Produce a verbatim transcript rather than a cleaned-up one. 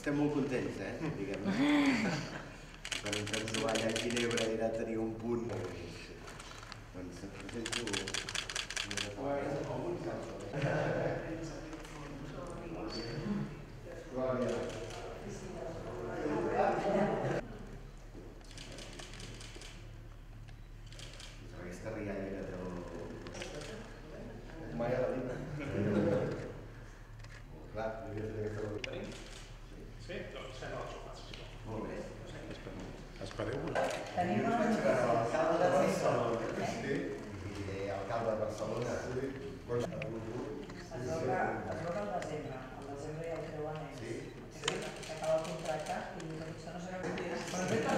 Estem molt contents, eh? Diguem-ne. Quan ens vam trobar allà a Ginebra era tenir un punt. Doncs et presento una aquesta rialla que treu... Mai a la vida. Clar, devia fer aquesta cosa. Tenim? Sí? Doncs fem el sopar, sisplau. Molt bé. Espereu-vos. Tenim una L'alcalde de Barcelona. Sí. I alcalde de Barcelona. Es veu al desembre. Al desembre ja ho treuen ells. S'acaba el contracte i això no serà complir.